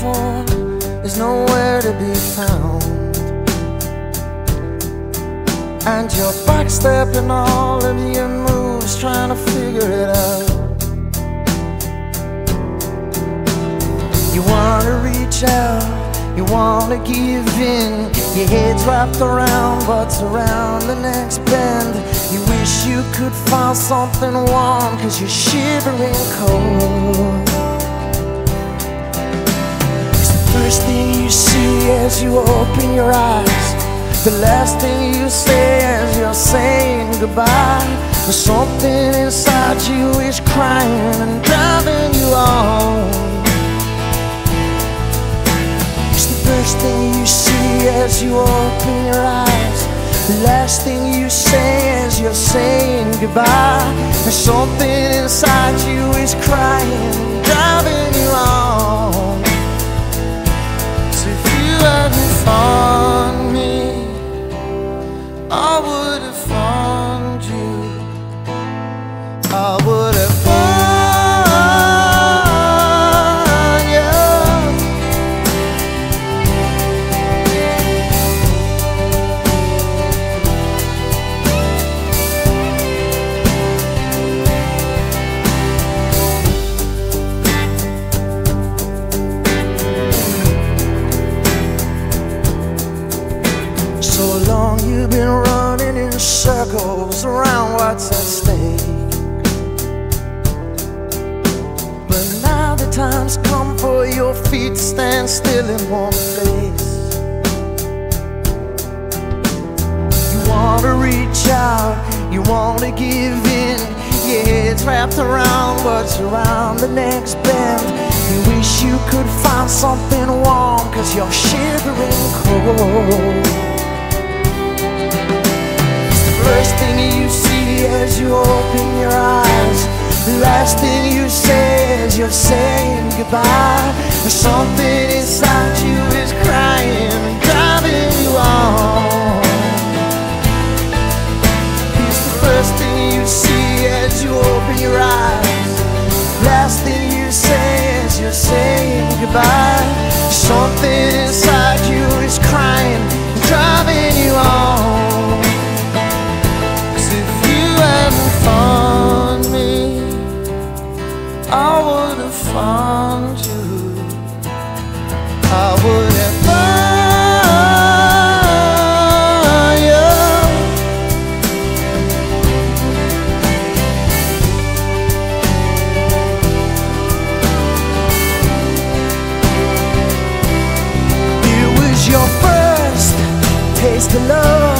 for is nowhere to be found, and you're backstepping all of your moves, trying to figure it out. You wanna reach out, you wanna give in, your head's wrapped around what's around the next bend. You wish you could find something warm, 'cause you're shivering cold. It's the first thing you see as you open your eyes, the last thing you say as you're saying goodbye. But something inside you is crying and driving you on. It's the first thing you see as you open your eyes, the last thing you say as you're saying goodbye. And something inside you is crying, driving you on. So if you hadn't found me, I would have found you. I would have found you. So long you've been running in circles around what's at stake, but now the time's come for your feet to stand still in one place. You wanna reach out, you wanna give in, your head's wrapped around what's around the next bend. You wish you could find something warm, 'cause you're shivering cold. First thing you see as you open your eyes, the last thing you say as you're saying goodbye. And something inside you is crying and driving you on. It's the first thing you see as you open your eyes, last thing you say as you're saying goodbye. Something inside you is crying and driving you on. Found me, I would have found you. I would have found you. It was your first taste of love.